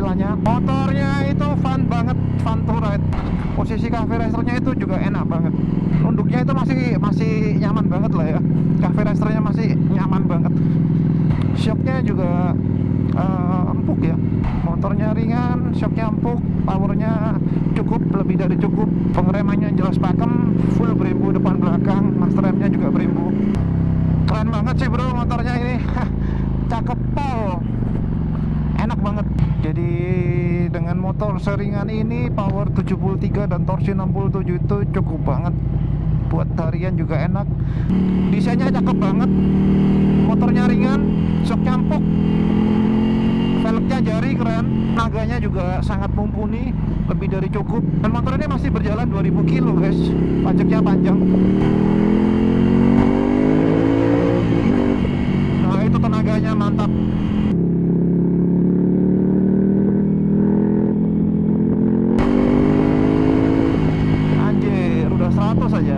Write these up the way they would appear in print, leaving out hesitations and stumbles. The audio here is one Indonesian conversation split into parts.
suaranya. Motornya itu fun banget, fun to ride. Posisi cafe racernya itu juga enak banget. Nunduknya itu masih nyaman banget lah ya. Cafe racernya masih nyaman banget. Shocknya juga empuk ya. Motornya ringan, shocknya empuk, powernya cukup, lebih dari cukup. Pengeremannya jelas pakem, full brembo depan belakang, master remnya juga brembo. Keren banget sih bro motornya ini. Cakep pol, enak banget. Jadi dengan motor seringan ini, power 73 dan torsi 67 itu cukup banget. Buat harian juga enak. Desainnya cakep banget. Motornya ringan, shocknya empuk, velgnya jari keren, tenaganya juga sangat mumpuni, lebih dari cukup. Dan motor ini masih berjalan 2000 kilo guys, pajaknya panjang. Nah itu tenaganya mantap. Anjir, udah 100 aja.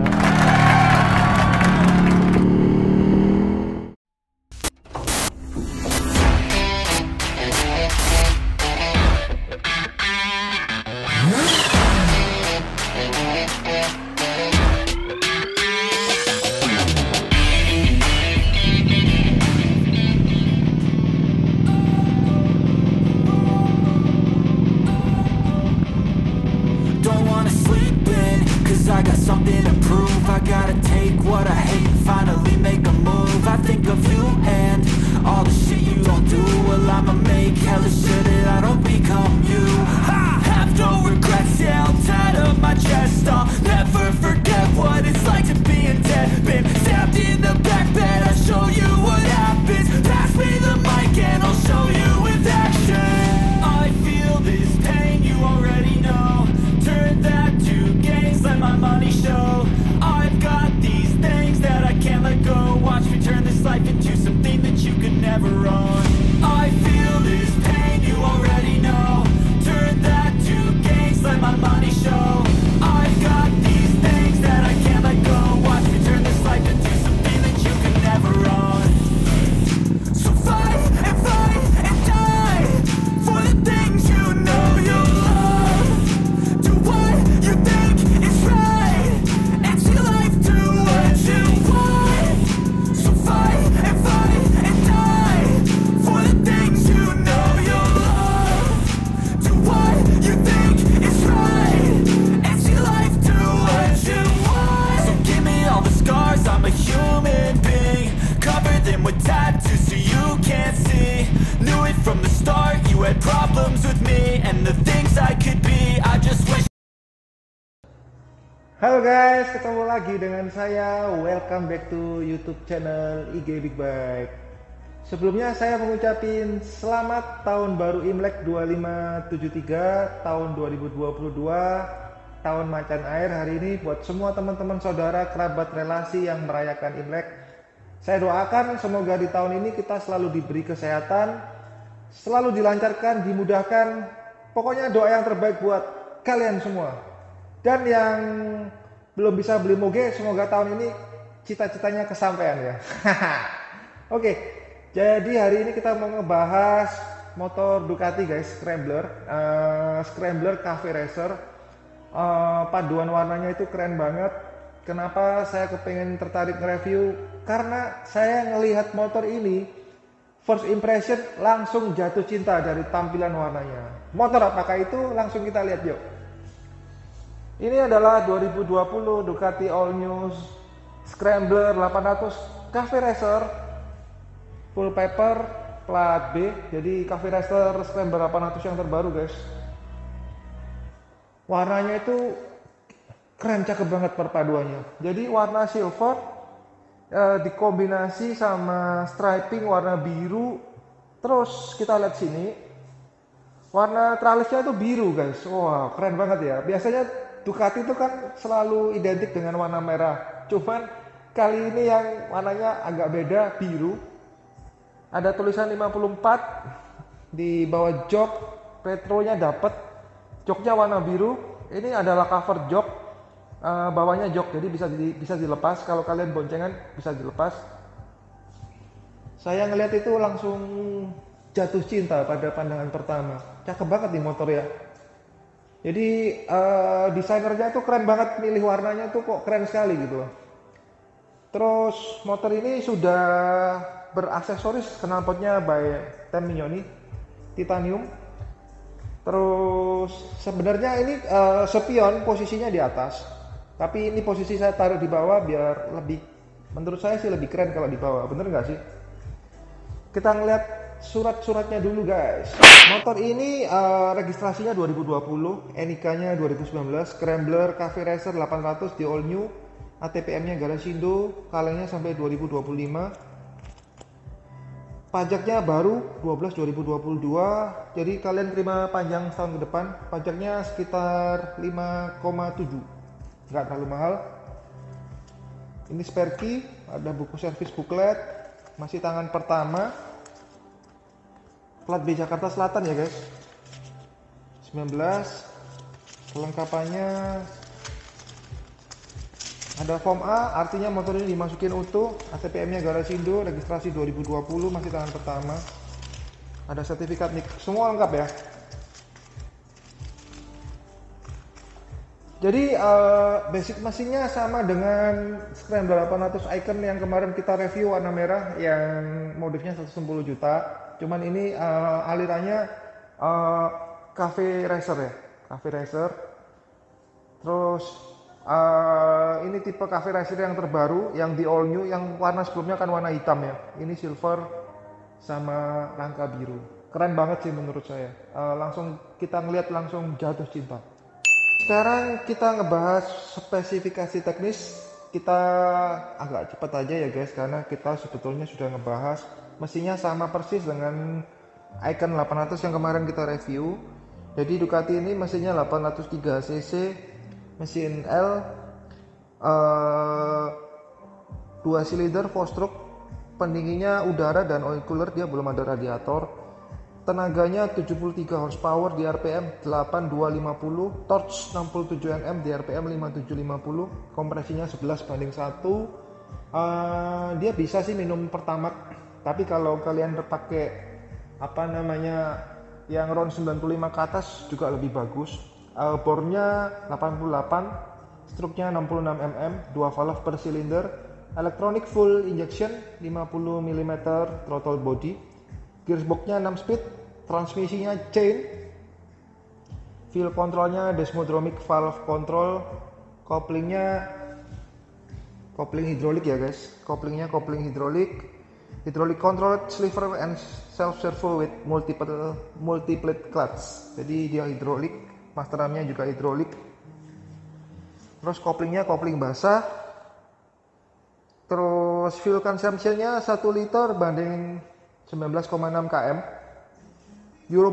I got something to prove. I gotta take what I hate and finally make a move. I think of you and all the shit you don't do. Well, I'ma make hella sure that I don't become you. I have no regrets, yeah, I'll tie up my chest. I'll never forget what it's like to be in debt. Been stabbed in the back bed, I'll show you what happens. Pass me the mic and I'll show you with action. I feel this pain, you already know. Turn that to gains, let my money show. I've got these things that I can't let go. Watch me turn this life into something that you could never own. I feel this pain, you already know. Turn that to gains, let my money show. I've got these things that I can't let go. Watch me turn this life into something that you could never own. So fight and die for the things you know you love. Do what you think is right, and see life do what you want. So fight and die for the things you know you love. Do what you think is right, and see life do what you want. So give me all the scars, I'm a human being. Cover them with tattoos so you can't see. Knew it from the start, you had problems with me and the things I could be. I just wish. Halo guys, ketemu lagi dengan saya. Welcome back to YouTube channel IG Big Bike. Sebelumnya saya mengucapin selamat tahun baru Imlek 2573 tahun 2022, tahun macan air hari ini buat semua teman-teman saudara, kerabat, relasi yang merayakan Imlek. Saya doakan semoga di tahun ini kita selalu diberi kesehatan, selalu dilancarkan, dimudahkan. Pokoknya doa yang terbaik buat kalian semua. Dan yang belum bisa beli moge, semoga tahun ini cita-citanya kesampaian ya. Oke, jadi hari ini kita mau ngebahas motor Ducati guys, Scrambler Cafe Racer. Paduan warnanya itu keren banget. Kenapa saya kepengen tertarik nge-review? Karena saya ngelihat motor ini, first impression langsung jatuh cinta dari tampilan warnanya. Motor apakah itu? Langsung kita lihat yuk. Ini adalah 2020 Ducati All New Scrambler 800 Cafe Racer full paper plat B. Jadi Cafe Racer Scrambler 800 yang terbaru guys. Warnanya itu keren, cakep banget perpaduannya. Jadi warna silver dikombinasi sama striping warna biru. Terus kita lihat sini, warna tralisnya itu biru guys. Wah keren banget ya. Biasanya Ducati itu kan selalu identik dengan warna merah. Cuman kali ini yang warnanya agak beda, biru. Ada tulisan 54 di bawah jok, retronya dapet. Joknya warna biru. Ini adalah cover jok, bawahnya jok, jadi bisa dilepas. Kalau kalian boncengan bisa dilepas. Saya ngelihat itu langsung jatuh cinta pada pandangan pertama. Cakep banget nih motor ya. Jadi desainernya tuh keren banget, milih warnanya tuh kok keren sekali gitu loh. Terus motor ini sudah beraksesoris knalpotnya by Tamignoni titanium. Terus sebenarnya ini spion posisinya di atas, tapi ini posisi saya taruh di bawah biar lebih, menurut saya sih lebih keren kalau di bawah. Bener nggak sih? Kita ngeliat surat-suratnya dulu guys. Motor ini registrasinya 2020, NIK-nya 2019, Scrambler Cafe Racer 800 di all new, ATPM-nya Garasindo, kalengnya sampai 2025. Pajaknya baru 12 2022. Jadi kalian terima panjang setahun ke depan. Pajaknya sekitar 5,7. Nggak terlalu mahal. Ini spare key, ada buku servis booklet, masih tangan pertama. Plat B Jakarta Selatan ya guys. 19. Kelengkapannya ada form A, artinya motor ini dimasukin utuh. ATPM-nya Garasindo, registrasi 2020, masih tangan pertama. Ada sertifikat NIK, semua lengkap ya. Jadi basic mesinnya sama dengan Scrambler 800 Icon yang kemarin kita review, warna merah yang modifnya 110 juta. Cuman ini alirannya Cafe Racer ya, Cafe Racer. Terus ini tipe Cafe Racer yang terbaru, yang di all new, yang warna sebelumnya kan warna hitam ya. Ini silver sama rangka biru. Keren banget sih menurut saya. Langsung kita ngeliat langsung jatuh cinta. Sekarang kita ngebahas spesifikasi teknis. Kita agak cepat aja ya guys, karena kita sebetulnya sudah ngebahas. Mesinnya sama persis dengan Icon 800 yang kemarin kita review. Jadi Ducati ini mesinnya 803 cc, mesin L, 2 silinder 4 stroke, pendinginnya udara dan oil cooler, dia belum ada radiator. Tenaganya 73 horsepower di RPM 8250, torch 67 Nm di RPM 5750, kompresinya 11:1. Dia bisa sih minum Pertamax, tapi kalau kalian pakai apa namanya yang RON 95 ke atas juga lebih bagus. Bornya 88, stroke-nya 66 mm, 2 valve per silinder, electronic full injection 50 mm throttle body, gearbox-nya 6 speed, transmisinya chain, feel control-nya desmodromic valve control, couplingnya kopling hidrolik ya guys, kopling hidrolik, hydraulic control sliver and self servo with multiple clutch. Jadi dia hidrolik, master armnya juga hidrolik. Terus koplingnya kopling basah. Terus fuel consumption-nya 1 liter banding 19,6 km. Euro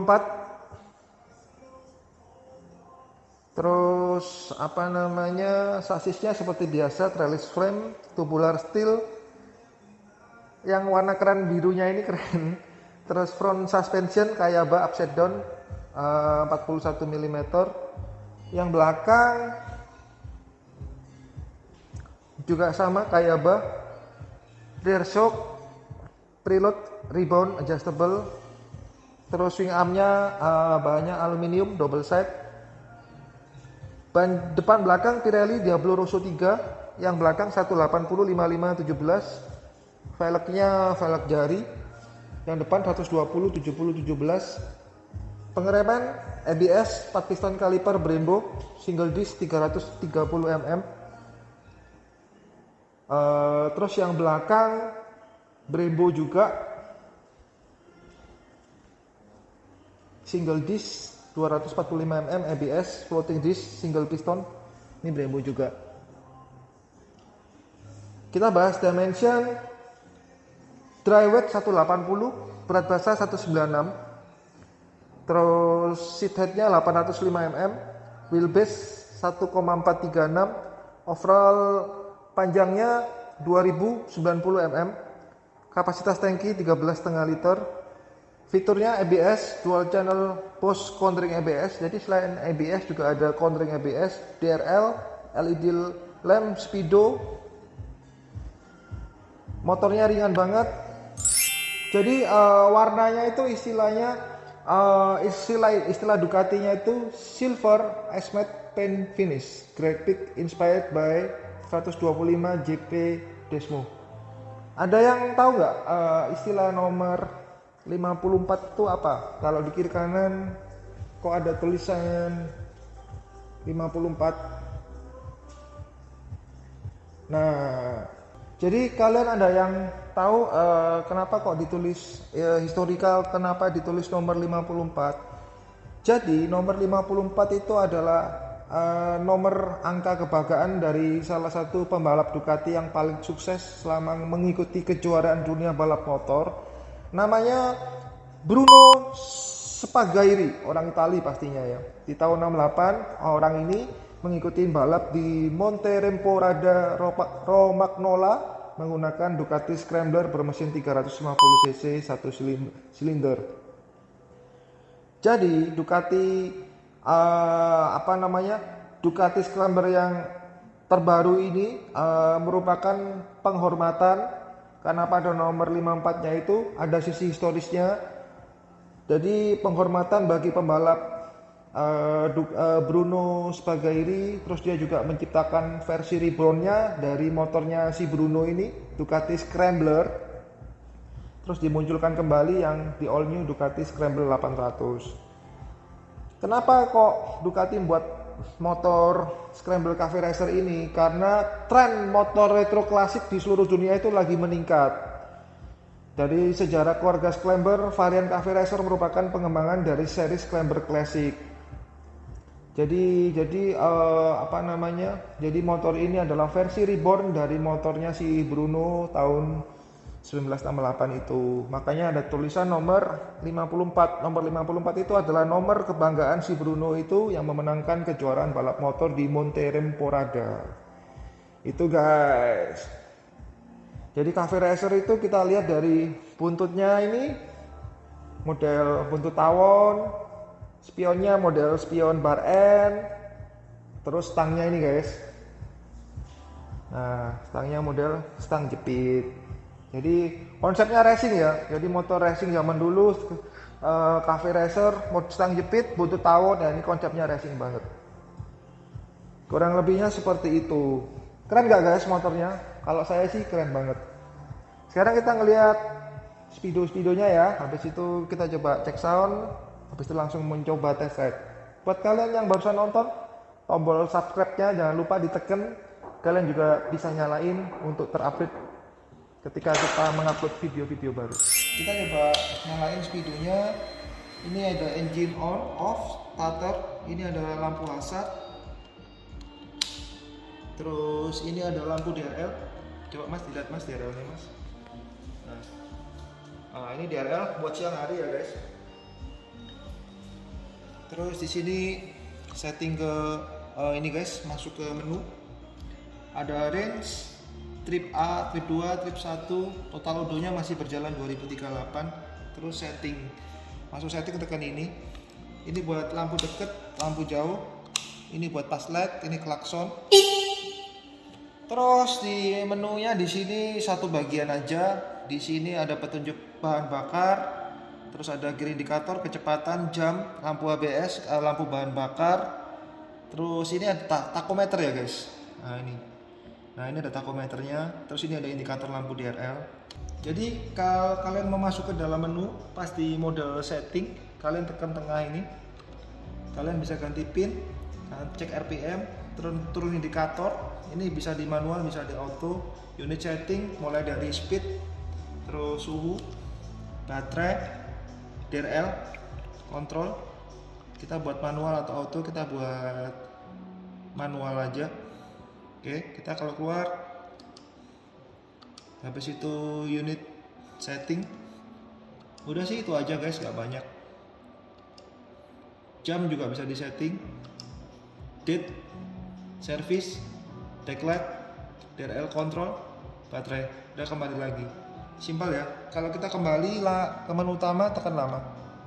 4. Terus apa namanya, sasisnya seperti biasa, trellis frame, tubular steel. Yang warna keren birunya ini keren. Terus front suspension Kayaba upside down 41 mm. Yang belakang juga sama Kayaba, rear shock, preload, rebound adjustable. Terus swing armnya bahannya aluminium double side. Ban depan belakang Pirelli Diablo Rosso 3, yang belakang 180 55 17. Velgnya velg jari, yang depan 120 70 17. Pengereman ABS 4 piston kaliper Brembo single disc 330 mm. Terus yang belakang Brembo juga single disc 245 mm ABS floating disc single piston, ini Brembo juga. Kita bahas dimension. Dry wet 180, berat basah 196. Terus seat headnya 805 mm, wheelbase 1,436, overall panjangnya 2090 mm, kapasitas tangki 13,5 liter. Fiturnya ABS, dual channel Bose countering ABS. Jadi selain ABS juga ada countering ABS, DRL, LED lamp, speedo. Motornya ringan banget. Jadi warnanya itu istilahnya istilah Ducatinya itu silver ice matte paint finish, graphic inspired by 125 JP Desmo. Ada yang tahu nggak istilah nomor 54 itu apa? Kalau di kiri kanan kok ada tulisan 54. Nah, jadi kalian ada yang tahu kenapa kok ditulis historical, kenapa ditulis nomor 54? Jadi nomor 54 itu adalah nomor angka kebanggaan dari salah satu pembalap Ducati yang paling sukses selama mengikuti kejuaraan dunia balap motor. Namanya Bruno Spagairi, orang Itali pastinya ya. Di tahun 68 orang ini mengikuti balap di Monte Remporada Romagnola menggunakan Ducati Scrambler bermesin 350 cc 1 silinder. Jadi Ducati Ducati Scrambler yang terbaru ini merupakan penghormatan karena pada nomor 54-nya itu ada sisi historisnya. Jadi penghormatan bagi pembalap Bruno Spagairi. Terus dia juga menciptakan versi reborn-nya dari motornya si Bruno ini, Ducati Scrambler. Terus dimunculkan kembali yang di all new Ducati Scrambler 800. Kenapa kok Ducati membuat motor Scrambler Cafe Racer ini? Karena tren motor retro klasik di seluruh dunia itu lagi meningkat. Dari sejarah keluarga Scrambler, varian Cafe Racer merupakan pengembangan dari seri Scrambler Classic. Jadi motor ini adalah versi reborn dari motornya si Bruno tahun 1968 itu. Makanya ada tulisan nomor 54. Nomor 54 itu adalah nomor kebanggaan si Bruno itu yang memenangkan kejuaraan balap motor di Monte Remporada. Itu guys. Jadi Cafe Racer itu kita lihat dari buntutnya ini model buntut tawon, spionnya model spion bar N, terus stangnya ini guys. Nah, stangnya model stang jepit. Jadi konsepnya racing ya. Jadi motor racing zaman dulu Cafe Racer, stang jepit, buntut tawon. Ya ini konsepnya racing banget. Kurang lebihnya seperti itu. Keren gak guys motornya? Kalau saya sih keren banget. Sekarang kita ngelihat speedo-speedonya ya. Habis itu kita coba cek sound. Habis itu langsung mencoba test ride. Buat kalian yang barusan nonton, tombol subscribe-nya jangan lupa diteken. Kalian juga bisa nyalain untuk terupdate ketika kita mengupload video-video baru. Kita coba nyalain speedonya. Ini ada engine on, off, starter. Ini ada lampu hazard. Terus ini ada lampu DRL. Coba mas dilihat mas DRL-nya mas. Nah, ini DRL buat siang hari ya guys. Terus di sini setting ke ini guys, masuk ke menu. Ada range, trip A, trip 2, trip 1, total odonya masih berjalan 2038. Terus setting, masuk setting tekan ini. Ini buat lampu deket, lampu jauh. Ini buat pass light, ini klakson. Terus di menunya di sini satu bagian aja. Di sini ada petunjuk bahan bakar, terus ada gear indikator, kecepatan, jam, lampu ABS, lampu bahan bakar. Terus ini ada tachometer ya guys. Nah ini ada tachometernya. Terus ini ada indikator lampu DRL. Jadi kalau kalian mau masuk ke dalam menu, pas di model setting, kalian tekan tengah ini. Kalian bisa ganti pin, cek RPM, turun indikator. Ini bisa di manual, bisa di auto. Unit setting mulai dari speed, terus suhu, baterai, DRL, kontrol. Kita buat manual atau auto, kita buat manual aja. Oke, kita kalau keluar, habis itu unit setting, udah sih itu aja guys, nggak banyak. Jam juga bisa disetting, date, service, backlight, DRL control, baterai, udah kembali lagi. Simpel ya. Kalau kita kembali ke menu utama, tekan lama.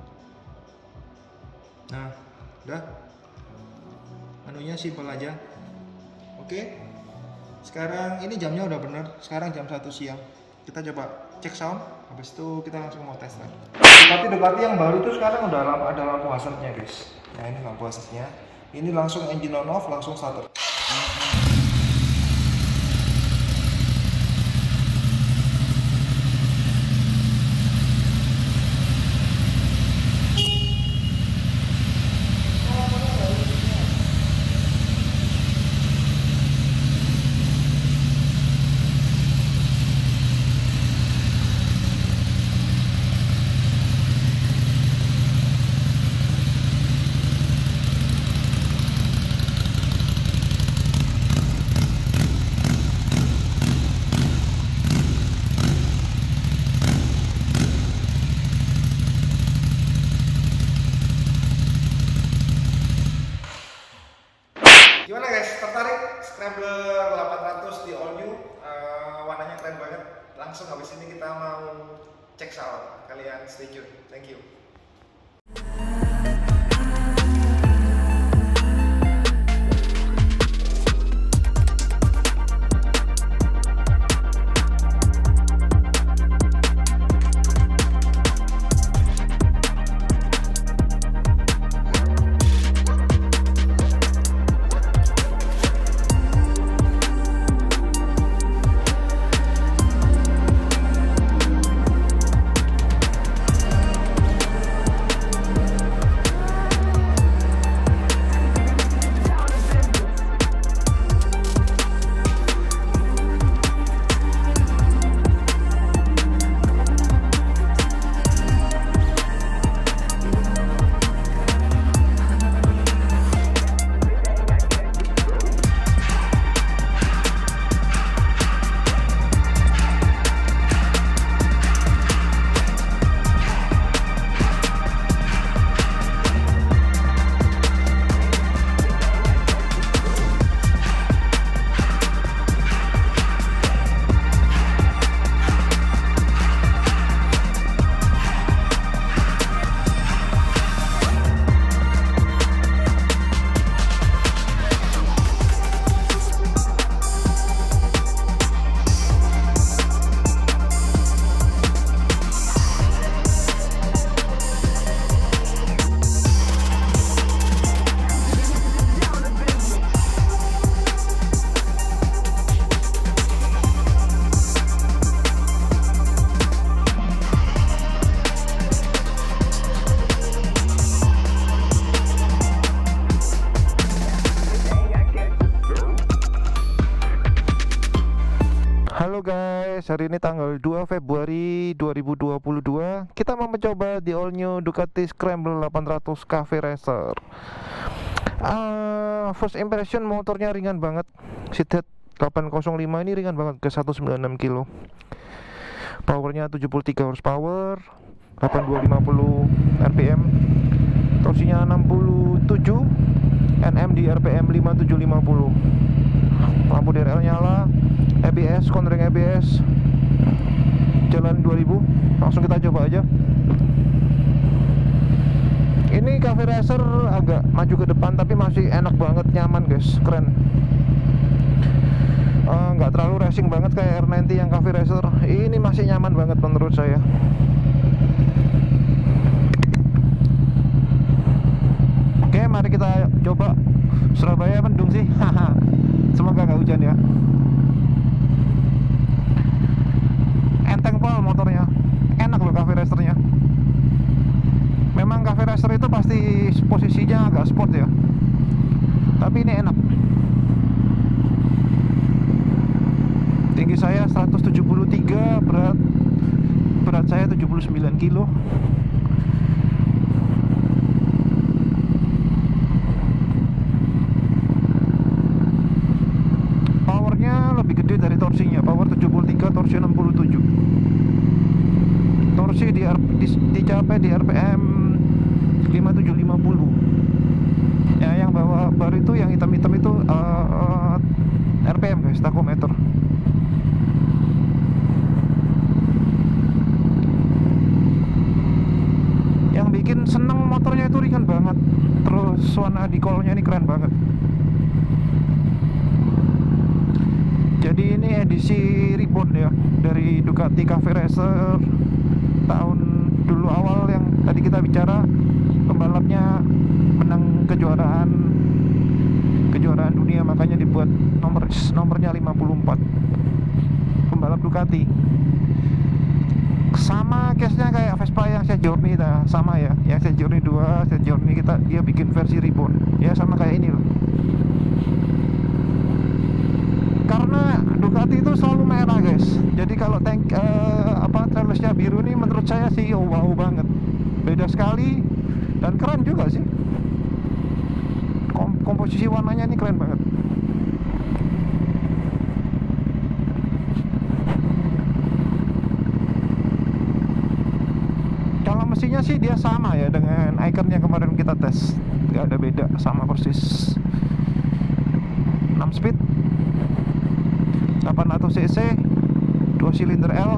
Nah, udah. Menunya simpel aja. Oke. Sekarang ini jamnya udah bener. Sekarang jam 1 siang. Kita coba cek sound, habis itu kita langsung mau tes. Ducati yang baru itu sekarang udah ada lampu hazardnya guys. Nah ini lampu hazardnya, ini langsung engine on off, langsung starter. Gimana guys, tertarik? Scrambler 800 di all new, warnanya keren banget. Langsung habis ini kita mau cek sound. Kalian stay tune. Thank you. Halo guys, hari ini tanggal 2 Februari 2022. Kita mau mencoba di all new Ducati Scrambler 800 Cafe Racer. First impression, motornya ringan banget. Seathead 805 ini ringan banget ke 196 kg. Powernya 73 horsepower, 8250 rpm. Torsinya 67 Nm di rpm 5750. Lampu DRL nyala, ABS, konring ABS, jalan 2000. Langsung kita coba aja. Ini Cafe Racer agak maju ke depan tapi masih enak banget, nyaman guys, keren. Nggak terlalu racing banget kayak R90 yang Cafe Racer. Ini masih nyaman banget menurut saya. Oke, mari kita coba. Surabaya mendung sih. Semoga nggak hujan ya. Enteng pol motornya, enak loh Cafe Racernya. Memang Cafe Racer itu pasti posisinya agak sport ya, tapi ini enak. Tinggi saya 173, berat saya 79 kilo. Powernya lebih gede dari torsinya, power 73, torsi 67. Torsi dicapai di RPM 5750. Ya, yang bawa bar itu, yang hitam-hitam itu RPM guys, tachometer. Yang bikin seneng motornya itu ringan banget. Terus warna dikolnya ini keren banget. Jadi ini edisi reborn ya dari Ducati Cafe Racer tahun dulu awal yang tadi kita bicara. Pembalapnya menang kejuaraan dunia, makanya dibuat nomornya 54. Pembalap Ducati. Sama case-nya kayak Vespa yang Set Journey sama ya. Yang Set Journey 2, Set Journey dia bikin versi reborn. Ya sama kayak ini loh. Karena Ducati itu selalu merah guys. Jadi kalau trailersnya biru ini menurut saya sih wow banget. Beda sekali dan keren juga sih. Komposisi warnanya ini keren banget. Kalau mesinnya sih dia sama ya dengan Icon yang kemarin kita tes. Gak ada beda, sama persis. 6 speed 800 cc 2 silinder L.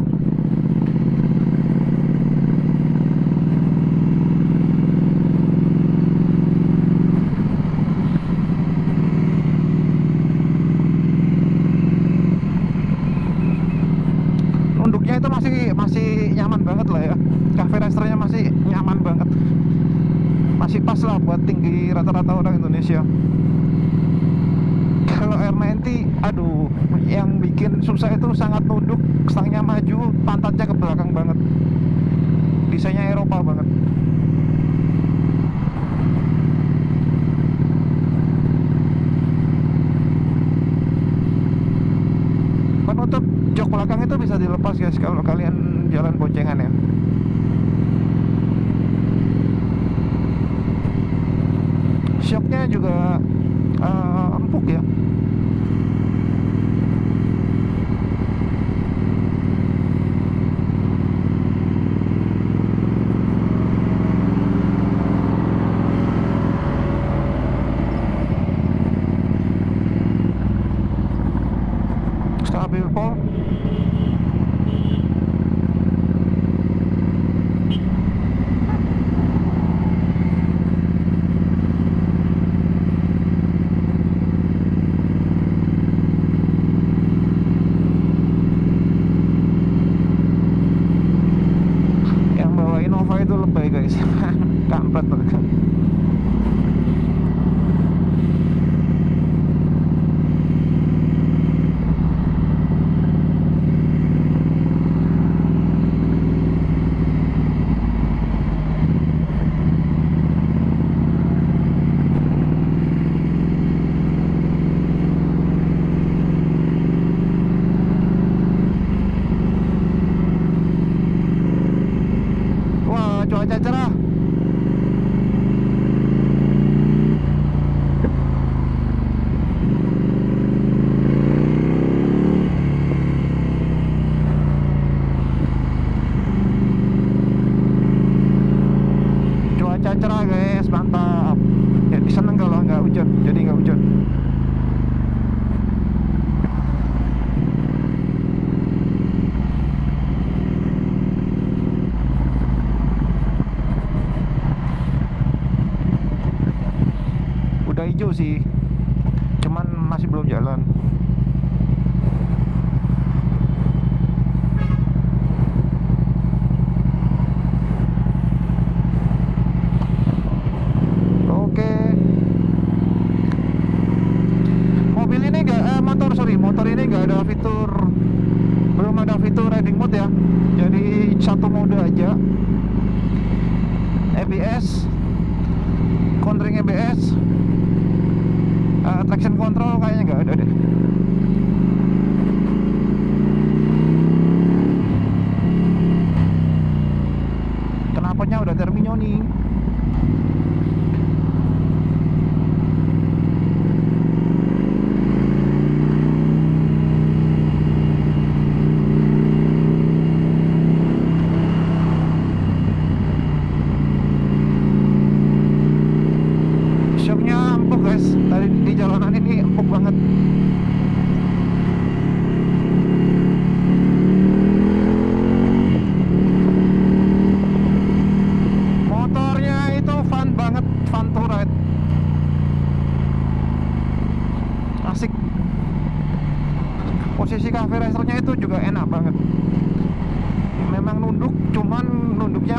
Nunduknya itu masih nyaman banget lah ya. Cafe Racernya masih nyaman banget. Masih pas lah buat tinggi rata-rata orang Indonesia. Kalau R90, aduh, yang bikin susah itu sangat nunduk, stangnya maju, pantatnya ke belakang banget. Desainnya Eropa banget. Penutup jok belakang itu bisa dilepas guys kalau kalian jalan boncengan ya. Shocknya juga empuk ya. Stabil pol. Innova itu lebay guys. Kampret tuh. Cuaca cerah. Cuaca cerah guys, mantap. Jadi seneng kalau nggak hujan, jadi nggak hujan. Udah hijau sih, cuman masih belum jalan. Oke. Mobil ini motor ini nggak ada fitur, belum ada fitur riding mode ya. Jadi satu mode aja. ABS, contering ABS. Traction control kayaknya nggak ada deh. Knalpotnya udah terminyo nih. Shocknya empuk guys, tadi di jalanan ini empuk banget. juga enak banget. Memang nunduk, cuman nunduknya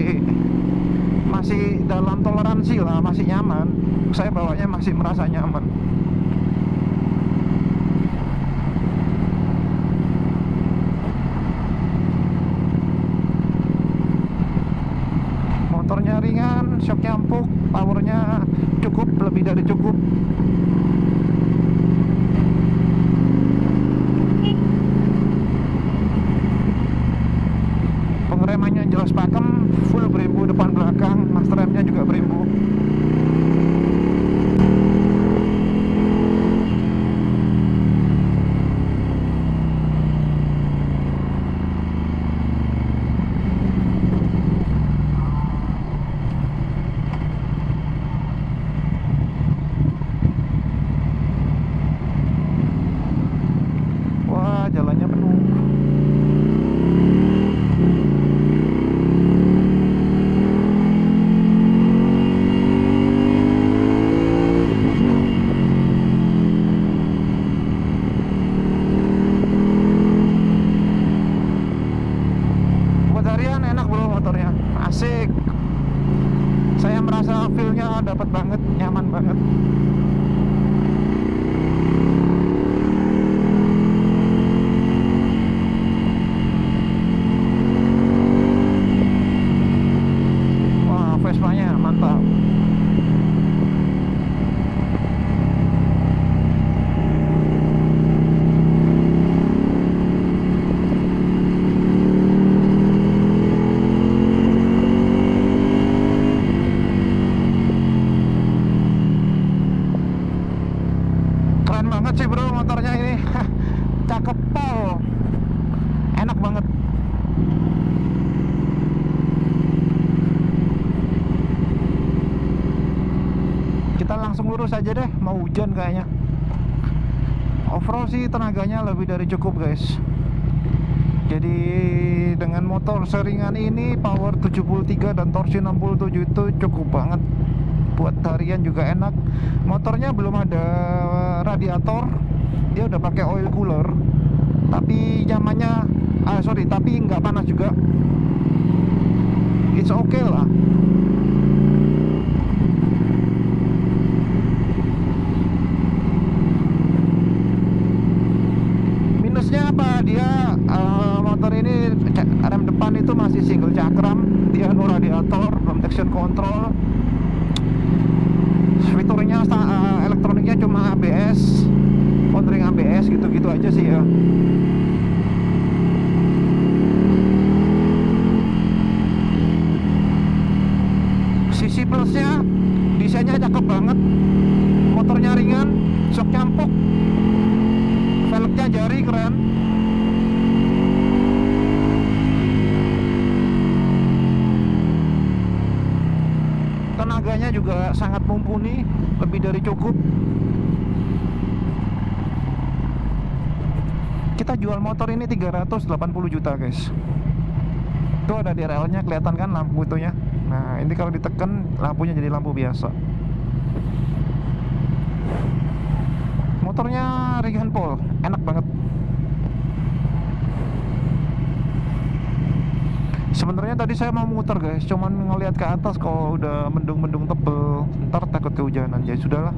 masih dalam toleransi lah, masih nyaman. Saya bawanya masih merasa nyaman. Motornya ringan, shocknya empuk, powernya cukup, lebih dari cukup. Pengeremannya jelas pakem, full brembo depan belakang, master remnya juga brembo. Wah, jalannya penuh. Asik, saya merasa feel-nya dapat banget, nyaman banget. Wah, Vespa-nya mantap. Keren banget sih bro motornya ini. Cakep pol, enak banget. Kita langsung lurus aja deh, mau hujan kayaknya. Off-road sih tenaganya lebih dari cukup guys. Jadi dengan motor seringan ini, power 73 dan torsi 67 itu cukup banget. Buat harian juga enak. Motornya belum ada radiator, dia udah pakai oil cooler, tapi nyamannya tapi nggak panas juga. It's okay lah. Minusnya apa? Dia motor ini rem depan itu masih single cakram, dia no radiator, belum traction control. Fiturnya elektroniknya cuma ABS, on-ring ABS gitu-gitu aja sih ya. Sisi plusnya, desainnya cakep banget, motornya ringan, shocknya empuk, velgnya jari keren. Tenaganya juga sangat mumpuni, lebih dari cukup. Kita jual motor ini 380 juta guys. Itu ada di relnya, kelihatan kan lampu itunya. Nah ini kalau ditekan lampunya jadi lampu biasa. Motornya ringan pol, enak banget. Sebenarnya tadi saya mau muter guys, cuman ngelihat ke atas kalau udah mendung-mendung tebel, ntar takut kehujanan. Ya sudahlah.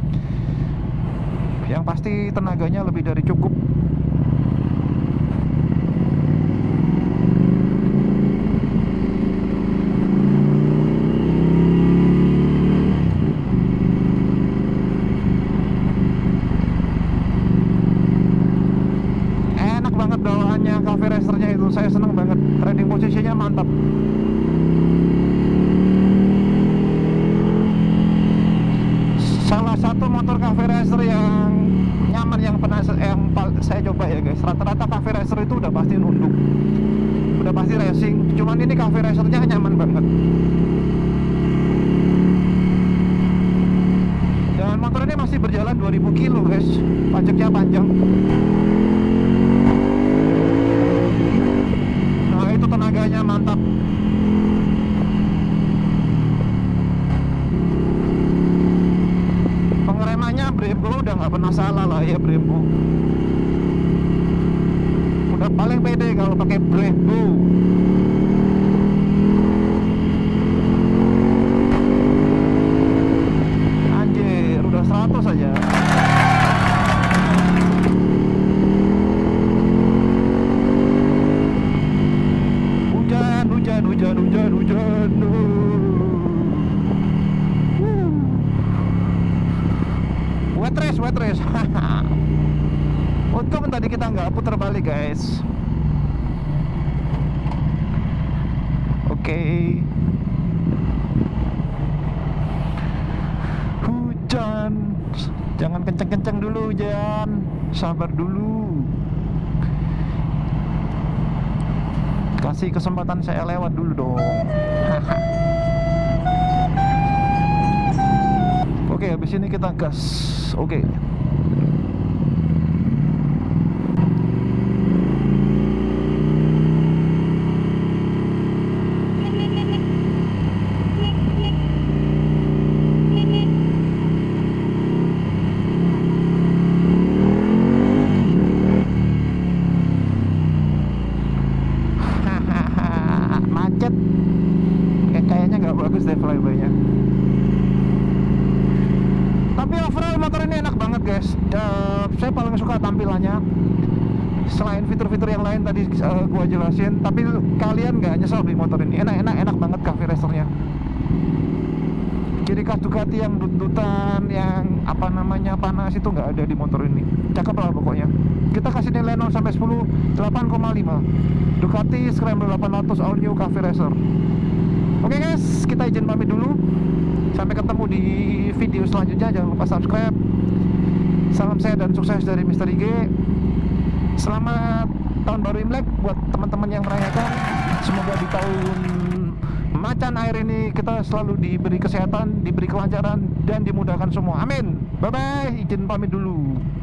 Yang pasti tenaganya lebih dari cukup. Enak banget bawaannya, cafe racernya itu, saya seneng banget. Riding posisinya mantap. Salah satu motor cafe racer yang nyaman, yang saya coba ya guys. Rata-rata cafe racer itu udah pasti nunduk, udah pasti racing. Cuman ini cafe racernya nyaman banget. Dan motor ini masih berjalan 2000 kilo guys, pajaknya panjang. Nah itu tenaganya mantap. Pengeremannya Brembo udah nggak pernah salah lah ya, Brembo udah paling pede kalau pakai Brembo. Anjir, udah 100 aja. Hujan. Wet race. Untung tadi kita nggak putar balik, guys. Oke. Hujan. Jangan kenceng-kenceng dulu, hujan. Sabar dulu. Kasih kesempatan saya lewat dulu dong. Oke, habis ini kita gas. Oke. Macet. Kayaknya nggak bagus deh flyby-nya. Tapi overall motor ini enak banget, guys. Saya paling suka tampilannya. Selain fitur-fitur yang lain tadi gua jelasin, tapi kalian nggak nyesel beli motor ini. Enak banget cafe racernya. Jadi khas Ducati yang dut-dutan, yang apa namanya panas itu nggak ada di motor ini. Cakep lah pokoknya. Kita kasih nilai 0 sampai 10 8,5. Ducati Scramble 800 All New Cafe Racer. Oke guys, kita izin pamit dulu. Sampai ketemu di video selanjutnya. Jangan lupa subscribe. Salam sehat dan sukses dari Mr. IG. Selamat tahun baru Imlek buat teman-teman yang merayakan. Semoga di tahun macan air ini kita selalu diberi kesehatan, diberi kelancaran, dan dimudahkan semua. Amin. Bye-bye. Izin pamit dulu.